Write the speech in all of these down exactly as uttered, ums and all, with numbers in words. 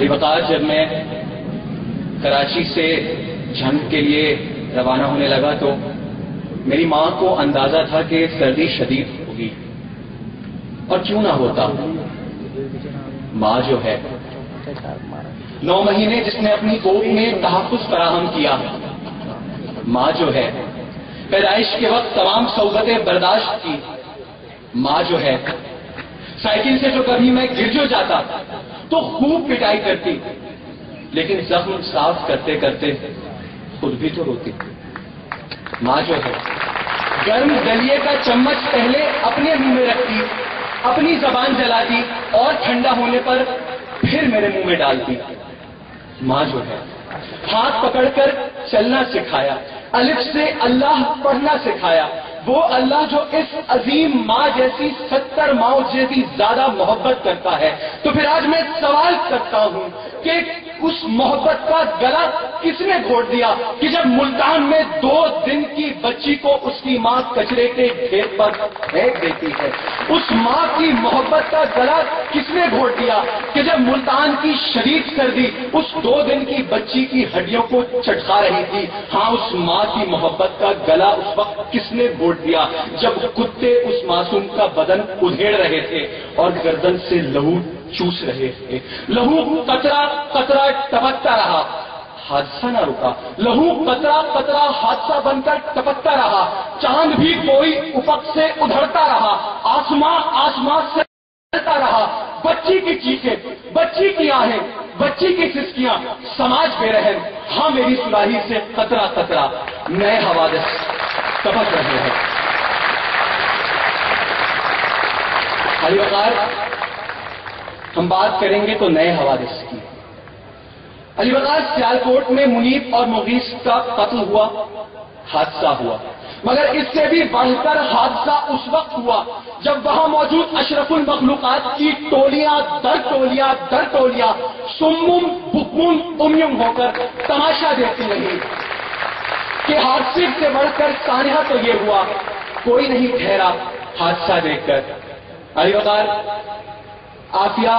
وقار جب میں کراچی سے جنگ کے لیے روانہ ہونے لگا تو میری ماں کو اندازہ تھا کہ سردی شدید ہوگی، اور کیوں نہ ہوتا، ماں جو ہے نو مہینے جس نے اپنی گود میں تحفظ فراہم کیا، ماں جو ہے پیدائش کے وقت تمام صعوبتیں برداشت کی، ماں جو ہے سائیکل سے جو کبھی میں گر جو جاتا تو خوب پٹائی کرتی، لیکن زخم صاف کرتے کرتے خود بھی تو روتی، ماں جو ہے گرم دلیے کا چمچ پہلے اپنے منہ میں رکھتی، اپنی زبان جلاتی اور ٹھنڈا ہونے پر پھر میرے منہ میں ڈالتی، ماں جو ہے ہاتھ پکڑ کر چلنا سکھایا، الف سے اللہ پڑھنا سکھایا، وہ اللہ جو اس عظیم ماں جیسی ستر ماؤں جیسی زیادہ محبت کرتا ہے، تو پھر آج میں سوال کرتا ہوں کہ اس محبت کا گلا کس نے گھونٹ دیا کہ جب ملتان میں دو دن کی بچی کو اس کی ماں کچرے کے ڈھیر پر پھینک دیتی ہے، اس ماں کی محبت کا گلا کس نے گھونٹ دیا کہ جب ملتان کی شدید سردی اس دو دن کی بچی کی ہڈیوں کو چٹکا رہی تھی، ہاں اس ماں کی محبت کا گلا اس وقت کس نے گھونٹ دیا جب کتے اس معصوم کا بدن ادھیڑ رہے تھے اور گردن سے لہو چوس رہے تھے، لہو قطرہ قطرہ ٹپکتا رہا، حادثہ نہ رکا، لہو قطرہ قطرہ حادثہ بن کر ٹپکتا رہا، چاند بھی کوئی افق سے ادھڑتا رہا، آسماں آسمان سے چلتا رہا، بچی کی چیخیں، بچی کی آہیں، بچی کی سسکیاں، سماج بے رحم، ہاں میری سراہی سے قطرہ قطرہ نئے حوادث ٹپک رہے ہیں۔ علی وقار ہم بات کریں گے تو نئے حوادث کی۔ علی وقار سیالکوٹ میں منیب اور مغیث کا قتل ہوا، حادثہ ہوا، مگر اس سے بھی بڑھ کر حادثہ اس وقت ہوا جب وہاں موجود اشرف المخلوقات کی ٹولیاں در ٹولیاں در ٹولیاں سمم بکم امیم ہو کر تماشا دیتی رہی کہ حادثے سے بڑھ کر سانحہ تو یہ ہوا، کوئی نہیں ٹھہرا حادثہ دیکھ کر۔ علی وقار عافیہ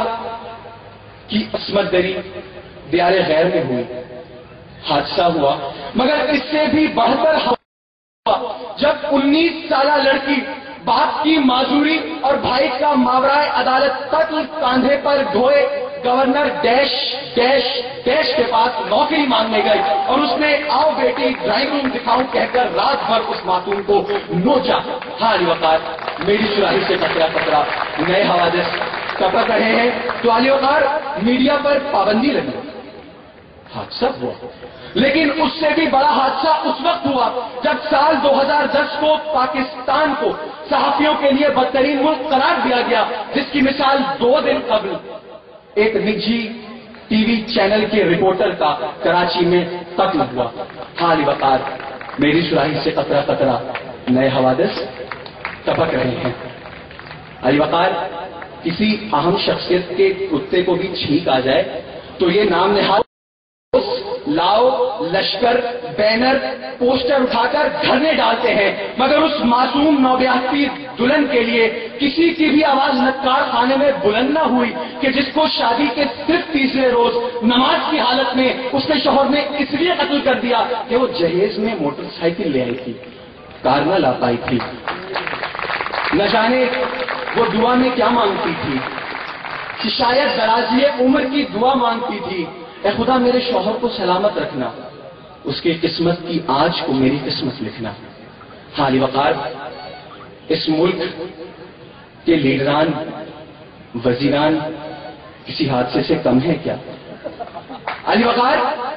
کی عصمت دری دیار غیر میں ہوئی، حادثہ ہوا، مگر اس سے بھی بڑھ کر ہوا جب انیس سالہ لڑکی باپ کی معذوری اور بھائی کا ماورائے عدالت قتل کاندھے پر ڈھوئے گورنر ڈیش ڈیش ڈیش کے پاس نوکری مانگنے گئی اور اس نے آؤ بیٹی ڈرائنگ روم دکھاؤں کہہ کر رات بھر اس معصوم کو نوچا۔ ہاں علی وقار میری سراہی سے قطرہ قطرہ نئے حوادث ٹپک رہے ہیں، تو علی وقار میڈیا پر پابندی لگی، حادثہ ہوا، لیکن اس سے بھی بڑا حادثہ اس وقت ہوا جب سال دو ہزار دس کو پاکستان کو صحافیوں کے لیے بدترین ملک قرار دیا گیا، جس کی مثال دو دن قبل ایک نجی ٹی وی چینل کے رپورٹر کا کراچی میں قتل ہوا۔ ہاں علی وقار میری سراہی سے قطرہ قطرہ نئے حوادث ٹپک رہے ہیں۔ علی وقار کسی اہم شخصیت کے کتے کو بھی چھینک آ جائے تو یہ نام نہاد لاؤ لشکر بینر پوسٹر اٹھا کر دھرنے ڈالتے ہیں، مگر اس معصوم نوبیاہتی دلہن کے لیے کسی کی بھی آواز نکار خانے میں بلند نہ ہوئی کہ جس کو شادی کے صرف تیسرے روز نماز کی حالت میں اس کے شوہر نے اس لیے قتل کر دیا کہ وہ جہیز میں موٹر سائیکل لے آئی تھی، کار نہ لا پائی تھی، نہ جانے وہ دعا میں کیا مانگتی تھی کہ شاید درازی عمر کی دعا مانگتی تھی، اے خدا میرے شوہر کو سلامت رکھنا، اس کی قسمت کی آج کو میری قسمت لکھنا۔ ہاں علی وقار اس ملک کے لیڈران وزیران کسی حادثے سے کم ہے کیا؟ علی وقار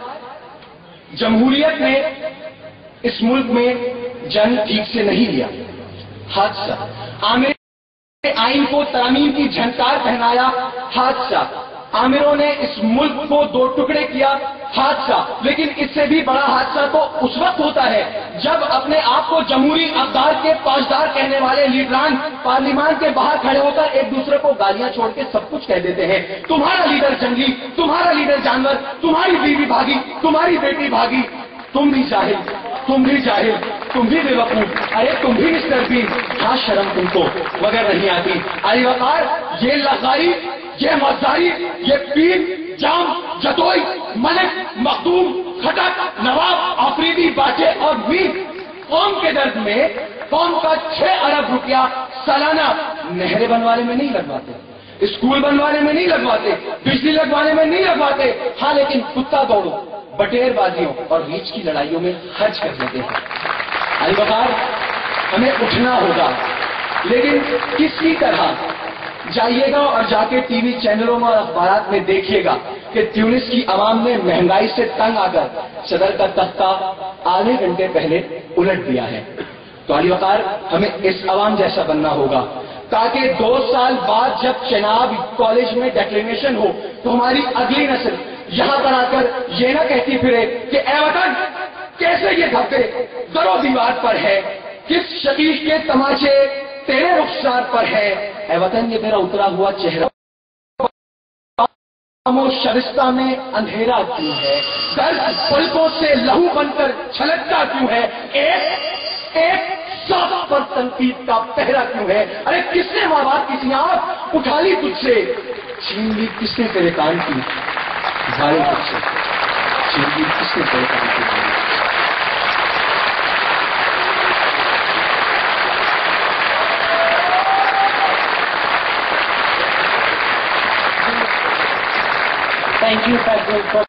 جمہوریت نے اس ملک میں جنگ ٹھیک سے نہیں لیا، حادثہ، عامر آئین کو ترامیم کی جھنکار پہنایا، حادثہ، عامروں نے اس ملک کو دو ٹکڑے کیا، حادثہ، لیکن اس سے بھی بڑا حادثہ تو اس وقت ہوتا ہے جب اپنے آپ کو جمہوری اقدار کے پاسدار کہنے والے لیڈران پارلیمان کے باہر کھڑے ہو کر ایک دوسرے کو گالیاں چھوڑ کے سب کچھ کہہ دیتے ہیں، تمہارا لیڈر جنگلی، تمہارا لیڈر جانور، تمہاری بیوی بھاگی، تمہاری بیٹی بھاگی، تم بھی جاہل، تم بھی جاہل، تم بھی بے وقوف، ارے تم بھی مسٹر بین، ہاں شرم تم کو مگر نہیں آتی۔ علی وقار یہ لغاری، یہ مزاری، یہ پیر جام، جتوئی، ملک، مخدوم، کھٹک، نواب، آفریدی، باچے اور میر قوم کے درد میں قوم کا چھ ارب روپیہ سالانہ نہریں بنوانے میں نہیں لگواتے، اسکول بنوانے میں نہیں لگواتے، بجلی لگوانے میں نہیں لگواتے، ہاں لیکن کتا دوڑوں، بٹیر بازیوں اور ریچھ کی لڑائیوں میں خرچ کر دیتے ہیں۔ علی وقار، ہمیں اٹھنا ہوگا، لیکن کسی طرح جائیے گا اور جا کے ٹی وی چینلوں میں اور اخبارات میں دیکھیے گا کہ تیونس کی عوام نے مہنگائی سے تنگ آ کر صدر کا تختہ آدھے گھنٹے پہلے الٹ دیا ہے۔ تو علی وقار، ہمیں اس عوام جیسا بننا ہوگا تاکہ دو سال بعد جب چناب کالج میں ڈیکلینیشن ہو تو ہماری اگلی نسل یہاں پر آ کر یہ نہ کہتی پھرے کہ اے وطن کیسے یہ دھبے در و دیوار پر ہے، کس شکیش کے تماچے تیرے رخسار پر ہے، اے وطن یہ تیرا اترا ہوا چہرہ و شرستہ میں اندھیرا کیوں ہے، درد پلکوں سے لہو بن کر چھلکتا کیوں ہے، ایک ایک ساتھ پر تنقید کا پہرا کیوں ہے، ارے کس نے ماں باپ کی سیاحت اٹھا لی تجھ سے، چھین لی کس نے تیرے کان کی بھاری تجھ سے، چھین لی کس نے تیرے کان کی بھاری۔ Thank you, Federal.